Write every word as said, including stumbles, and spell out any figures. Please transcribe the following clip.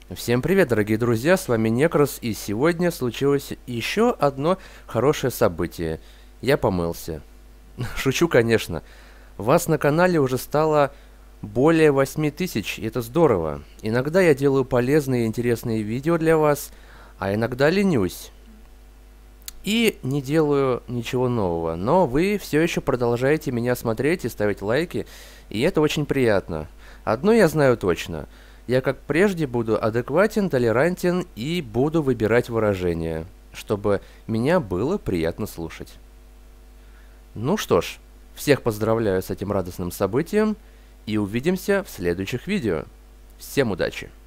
Всем привет, дорогие друзья, с вами Некрос, и сегодня случилось еще одно хорошее событие. Я помылся. Шучу, конечно. Вас на канале уже стало более восьми тысяч, и это здорово. Иногда я делаю полезные и интересные видео для вас, а иногда ленюсь. И не делаю ничего нового, но вы все еще продолжаете меня смотреть и ставить лайки, и это очень приятно. Одно я знаю точно. Я, как прежде, буду адекватен, толерантен и буду выбирать выражения, чтобы меня было приятно слушать. Ну что ж, всех поздравляю с этим радостным событием и увидимся в следующих видео. Всем удачи!